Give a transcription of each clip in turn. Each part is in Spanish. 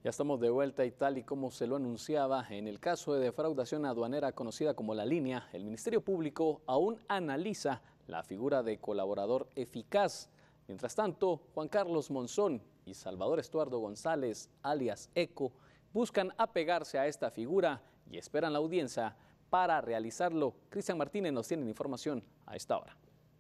Ya estamos de vuelta y tal y como se lo anunciaba, en el caso de defraudación aduanera conocida como La Línea, el Ministerio Público aún analiza la figura de colaborador eficaz. Mientras tanto, Juan Carlos Monzón y Salvador Estuardo González, alias ECO, buscan apegarse a esta figura y esperan la audiencia para realizarlo. Cristian Martínez nos tiene información a esta hora.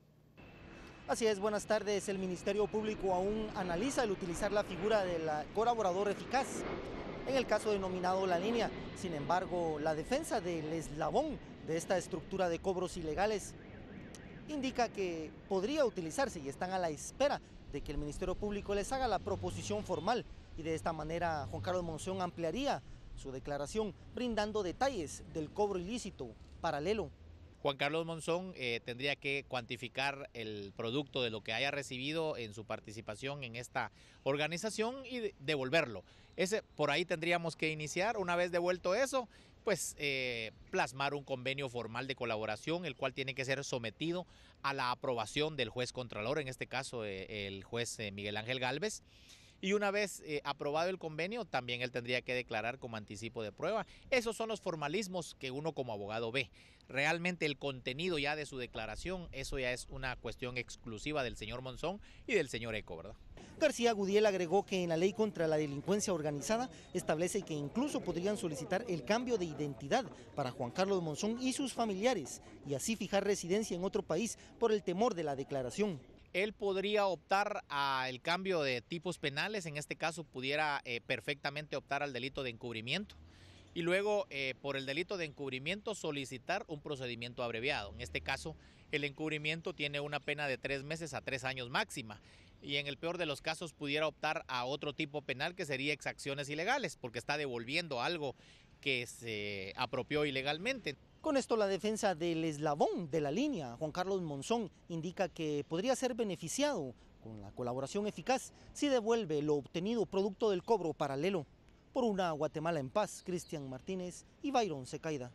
Así es, buenas tardes. El Ministerio Público aún analiza el utilizar la figura del colaborador eficaz en el caso denominado La Línea. Sin embargo, la defensa del eslabón de esta estructura de cobros ilegales indica que podría utilizarse y están a la espera de que el Ministerio Público les haga la proposición formal y de esta manera Juan Carlos Monzón ampliaría su declaración brindando detalles del cobro ilícito paralelo. Juan Carlos Monzón tendría que cuantificar el producto de lo que haya recibido en su participación en esta organización y devolverlo. Por ahí tendríamos que iniciar. Una vez devuelto eso, pues plasmar un convenio formal de colaboración, el cual tiene que ser sometido a la aprobación del juez contralor, en este caso el juez Miguel Ángel Gálvez. Y una vez aprobado el convenio, también él tendría que declarar como anticipo de prueba. Esos son los formalismos que uno como abogado ve. Realmente el contenido ya de su declaración, eso ya es una cuestión exclusiva del señor Monzón y del señor ECO, ¿verdad? García Gudiel agregó que en la ley contra la delincuencia organizada establece que incluso podrían solicitar el cambio de identidad para Juan Carlos Monzón y sus familiares y así fijar residencia en otro país por el temor de la declaración. Él podría optar al cambio de tipos penales, en este caso pudiera perfectamente optar al delito de encubrimiento y luego por el delito de encubrimiento solicitar un procedimiento abreviado. En este caso el encubrimiento tiene una pena de 3 meses a 3 años máxima y en el peor de los casos pudiera optar a otro tipo penal que sería exacciones ilegales porque está devolviendo algo que se apropió ilegalmente. Con esto la defensa del eslabón de La Línea, Juan Carlos Monzón, indica que podría ser beneficiado con la colaboración eficaz si devuelve lo obtenido producto del cobro paralelo. Por una Guatemala en paz, Cristian Martínez y Byron Secaida.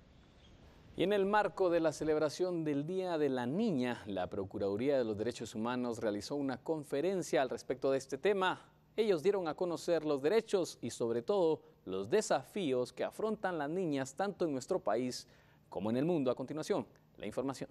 Y en el marco de la celebración del Día de la Niña, la Procuraduría de los Derechos Humanos realizó una conferencia al respecto de este tema. Ellos dieron a conocer los derechos y sobre todo los desafíos que afrontan las niñas tanto en nuestro país como en el mundo. A continuación, la información.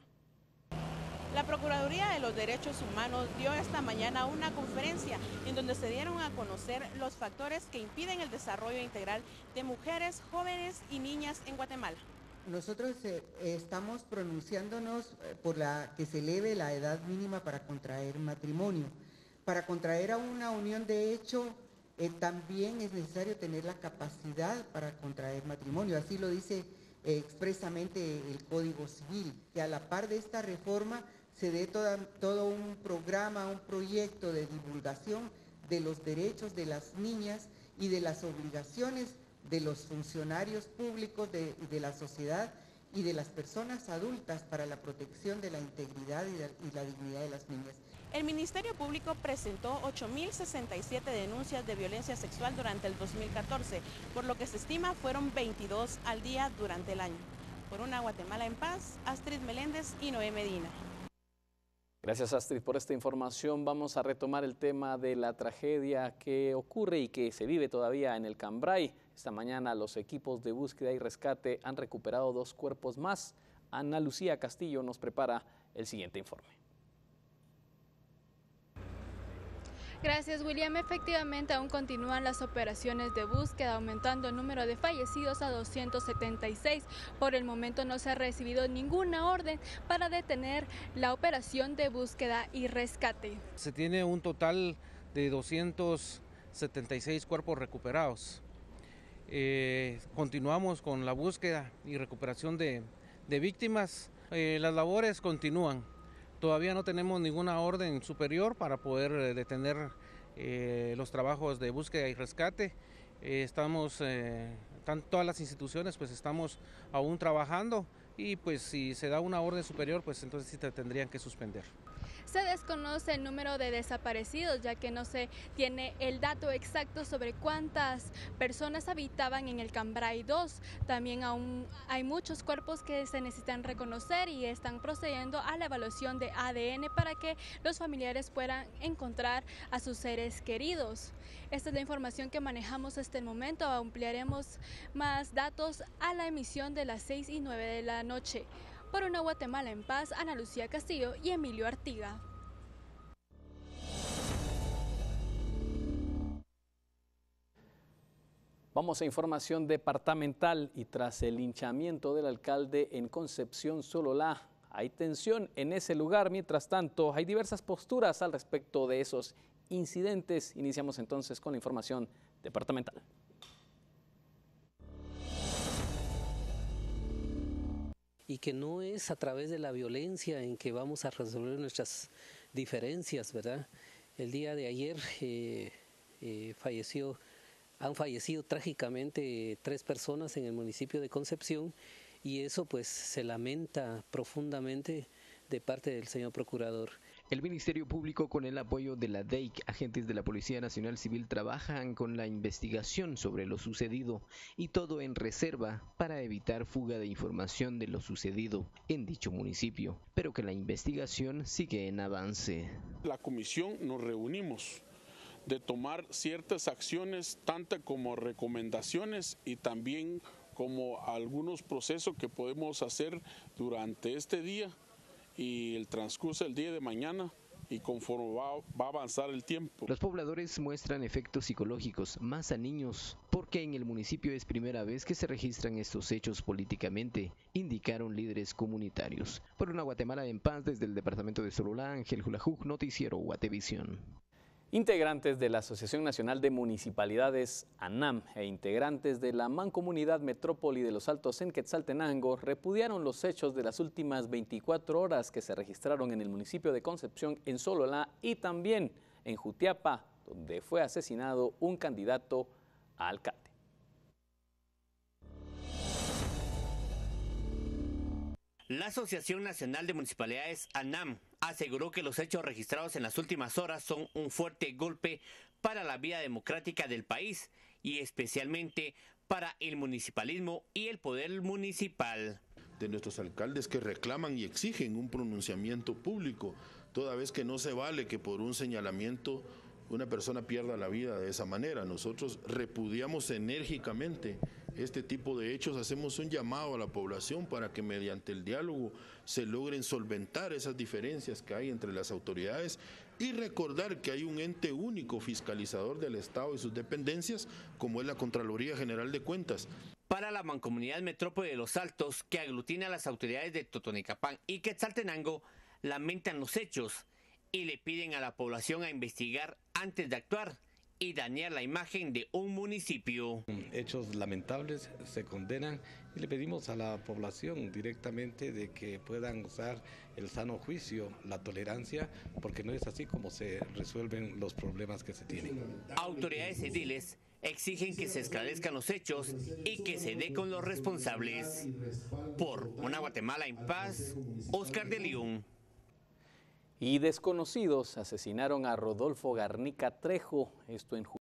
La Procuraduría de los Derechos Humanos dio esta mañana una conferencia en donde se dieron a conocer los factores que impiden el desarrollo integral de mujeres, jóvenes y niñas en Guatemala. Nosotros estamos pronunciándonos por que se eleve la edad mínima para contraer matrimonio. Para contraer a una unión de hecho, también es necesario tener la capacidad para contraer matrimonio, así lo dice expresamente el Código Civil, que a la par de esta reforma se dé todo un programa, un proyecto de divulgación de los derechos de las niñas y de las obligaciones de los funcionarios públicos de la sociedad y de las personas adultas para la protección de la integridad y la dignidad de las niñas. El Ministerio Público presentó 8.067 denuncias de violencia sexual durante el 2014, por lo que se estima fueron 22 al día durante el año. Por una Guatemala en paz, Astrid Meléndez y Noé Medina. Gracias, Astrid, por esta información. Vamos a retomar el tema de la tragedia que ocurre y que se vive todavía en el Cambray. Esta mañana los equipos de búsqueda y rescate han recuperado 2 cuerpos más. Ana Lucía Castillo nos prepara el siguiente informe. Gracias, William. Efectivamente, aún continúan las operaciones de búsqueda, aumentando el número de fallecidos a 276. Por el momento no se ha recibido ninguna orden para detener la operación de búsqueda y rescate. Se tiene un total de 276 cuerpos recuperados. Continuamos con la búsqueda y recuperación de víctimas. Las labores continúan. Todavía no tenemos ninguna orden superior para poder detener los trabajos de búsqueda y rescate. Todas las instituciones pues estamos aún trabajando y pues si se da una orden superior pues entonces sí tendrían que suspender. Se desconoce el número de desaparecidos, ya que no se tiene el dato exacto sobre cuántas personas habitaban en el Cambrai 2. También aún hay muchos cuerpos que se necesitan reconocer y están procediendo a la evaluación de ADN para que los familiares puedan encontrar a sus seres queridos. Esta es la información que manejamos hasta el momento. Ampliaremos más datos a la emisión de las 6 y 9 de la noche. Por una Guatemala en paz, Ana Lucía Castillo y Emilio Artiga. Vamos a información departamental y tras el linchamiento del alcalde en Concepción Sololá, hay tensión en ese lugar. Mientras tanto, hay diversas posturas al respecto de esos incidentes. Iniciamos entonces con la información departamental. Y que no es a través de la violencia en que vamos a resolver nuestras diferencias, ¿verdad? El día de ayer han fallecido trágicamente 3 personas en el municipio de Concepción y eso pues se lamenta profundamente de parte del señor procurador. El Ministerio Público, con el apoyo de la DEIC, agentes de la Policía Nacional Civil, trabajan con la investigación sobre lo sucedido y todo en reserva para evitar fuga de información de lo sucedido en dicho municipio, pero que la investigación sigue en avance. La comisión nos reunimos de tomar ciertas acciones, tanto como recomendaciones y también como algunos procesos que podemos hacer durante este día y el transcurso del día de mañana y conforme va a avanzar el tiempo. Los pobladores muestran efectos psicológicos más a niños, porque en el municipio es primera vez que se registran estos hechos políticamente, indicaron líderes comunitarios. Por una Guatemala en paz, desde el departamento de Sololá, Ángel Julajuc, noticiero Guatevisión. Integrantes de la Asociación Nacional de Municipalidades, ANAM, e integrantes de la Mancomunidad Metrópoli de los Altos en Quetzaltenango repudiaron los hechos de las últimas 24 horas que se registraron en el municipio de Concepción, en Sololá y también en Jutiapa, donde fue asesinado un candidato a alcalde. La Asociación Nacional de Municipalidades, ANAM, aseguró que los hechos registrados en las últimas horas son un fuerte golpe para la vida democrática del país y especialmente para el municipalismo y el poder municipal. De nuestros alcaldes que reclaman y exigen un pronunciamiento público, toda vez que no se vale que por un señalamiento una persona pierda la vida de esa manera. Nosotros repudiamos enérgicamente este tipo de hechos, hacemos un llamado a la población para que mediante el diálogo se logren solventar esas diferencias que hay entre las autoridades y recordar que hay un ente único fiscalizador del Estado y sus dependencias, como es la Contraloría General de Cuentas. Para la Mancomunidad Metrópoli de los Altos, que aglutina a las autoridades de Totonicapán y Quetzaltenango, lamentan los hechos y le piden a la población a investigar antes de actuar y dañar la imagen de un municipio. Hechos lamentables se condenan y le pedimos a la población directamente de que puedan usar el sano juicio, la tolerancia, porque no es así como se resuelven los problemas que se tienen. Autoridades ediles exigen que se esclarezcan los hechos y que se dé con los responsables. Por una Guatemala en paz, Oscar de León. Y desconocidos asesinaron a Rodolfo Garnica Trejo, esto en